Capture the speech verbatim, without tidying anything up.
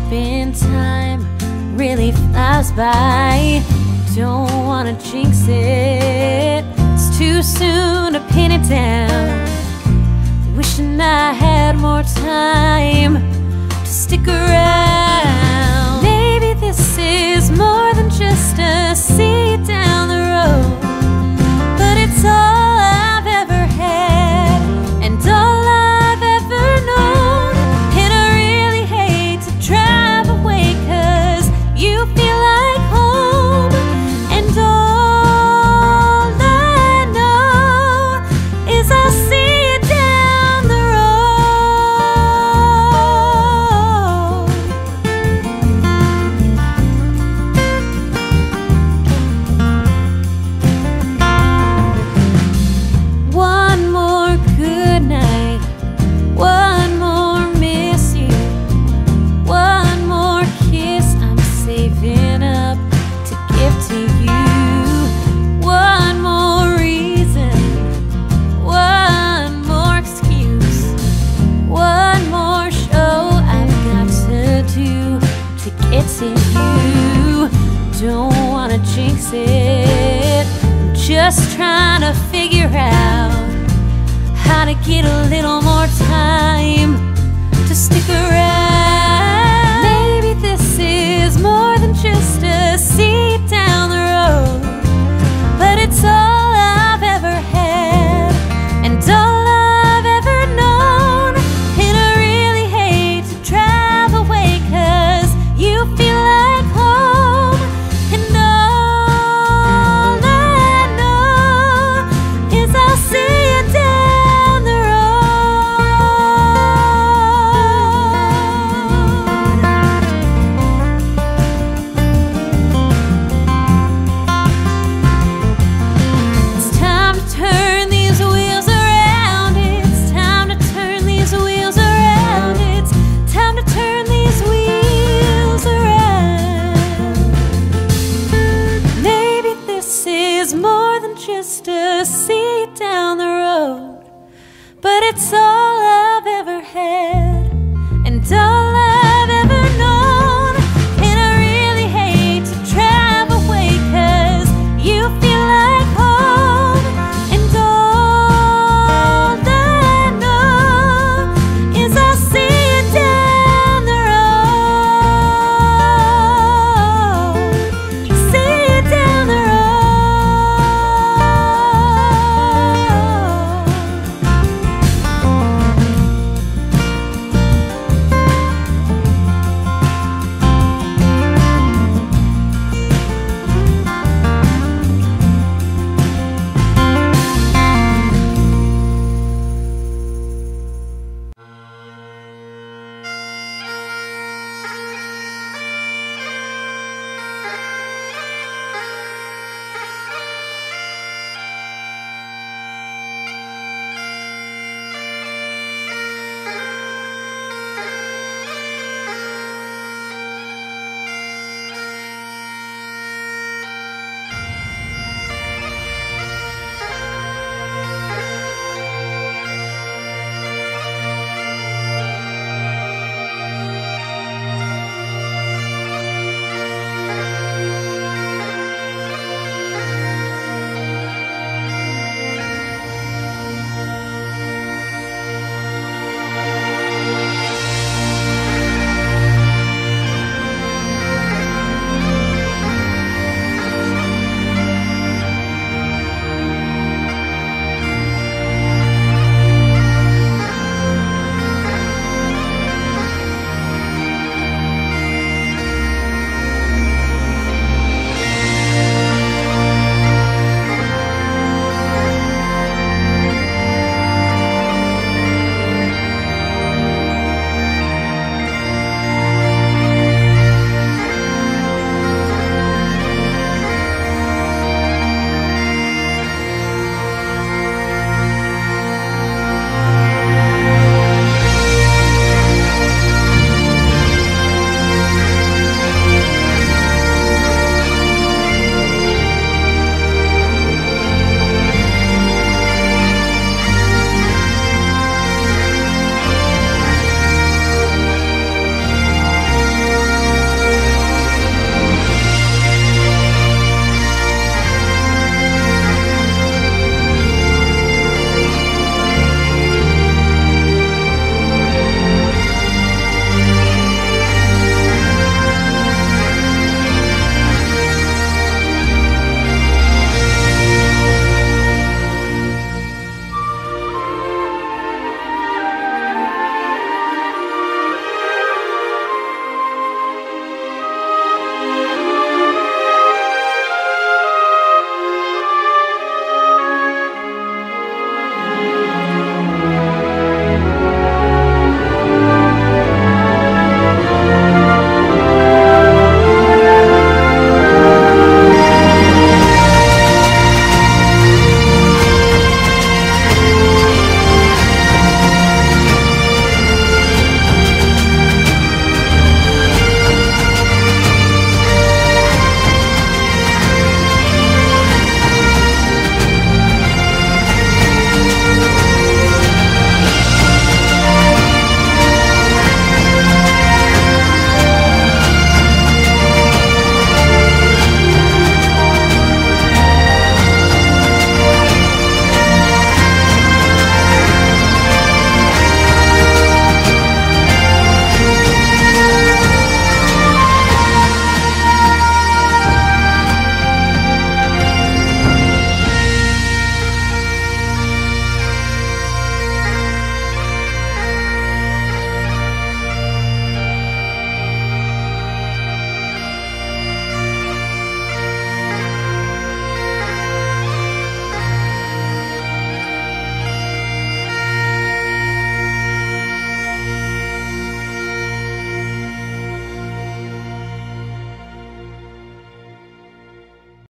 hoping time really flies by. Don't wanna jinx it, it's too soon to pin it down. Wishing I had more time to stick around. Maybe this is more than just a seat down the road, but it's all I've ever had and all I've ever known. And I really hate to drive away, 'cause you feel like home. And all I know is I'll see you down the road. One more good night, one more miss you, one more kiss I'm saving up to give to you. One more reason, one more excuse, one more show I've got to do to get to you. Don't wanna jinx it, I'm just trying to figure out how to get a little more time to stick around. Maybe this is more than just a seat down the road, but it's all I've ever had and all I've ever known. And I really hate to drive away, 'cause you feel like home. And all I know is I'll see you down the It's time to turn these wheels around. It's time to turn these wheels around. It's time to turn these wheels around. Maybe this is more than just a seat down the road, but it's all